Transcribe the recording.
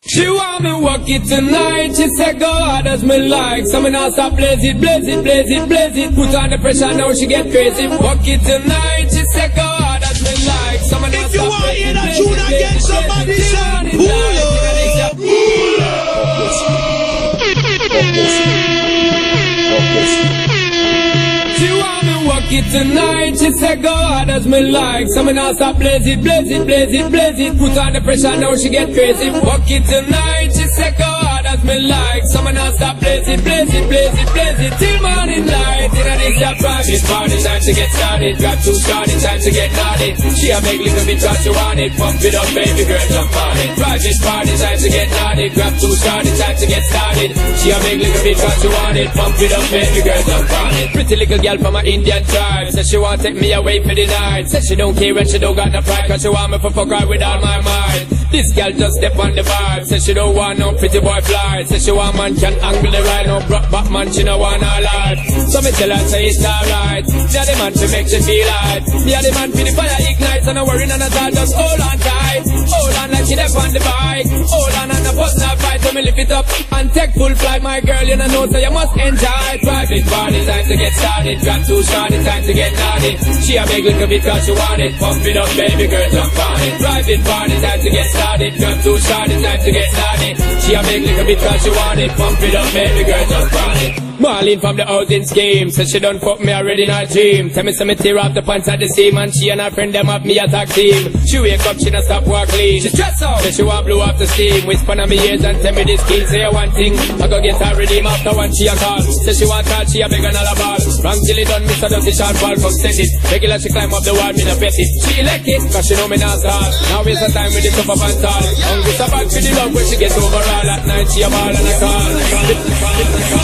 She want me walk it tonight. She said go hard as me like. So me now stop blaze it, blaze it, blaze it, blaze it. Put on the pressure now she get crazy. Walk it tonight. She said go hard as me like. So me now if you stop want to hear that blaze it, tune blaze again, it, somebody blaze it. say She want me walk it tonight. She said go hard as me like. So me now stop blaze it, blaze it, blaze it, blaze it. Put on the pressure now she get crazy. Walk it tonight. She said go hard as me like. So me now stop blaze it, blaze it, blaze it, blaze it. Till morning light. In a this a private party, time to get started. Grab two started, time to get naughty. She a make little bit what you want it. Pump it up, baby girl, jump on it. Private party, time to get naughty. Grab two started, time to get started. She a make little bit what you want it. Pump it up, baby girl, jump on it. Pretty little girl from an Indian tribe. Says she want to take me away for the night. Says she don't care and she don't got no pride. Cause she want me for fuck her with all my mind. This girl just step on the vibe. Says she don't want no pretty boy fly. Says she want man can angle the ride. No broke back man, she no want her life. So me tell her say it's alright. Me a the man to make you feel right. Me a the man for the fire ignite. So no worry none at all, just hold on tight. Hold on like she dep on the bike. Hold on and the bus not fight. So me lift it up and take full flight. My girl, you know so you must enjoy. Private party, time to get started. Grab two started, time to get naughty. She a big little bit cause she want it. Pump it up, baby girl, jump on it. Private party, time to get started. Grab two started, time to get naughty. She a big little bit cause she want it. Pump it up, baby girl, jump on it. Marlene from the housing scheme. Says she done fuck me already in her dream. Tell me some me tear off the pants at the seam. And she and her friend them have me a tag team. She wake up, she not stop walk clean. She stress out, says she want blow off the steam. Whisper on me ears and tell me this key. Say one thing, I go get her redeem after one she a call. Says she want call, she a beg and all a ball. Wrong till it done, Mr. Dirty Short Ball come set it. Regular she climb up the wall, me no bet it. She elect it, cause she know me not start. Now waste her time with the top up and tall. Hungry so bad for the love when she gets overall. At night she a ball and a call.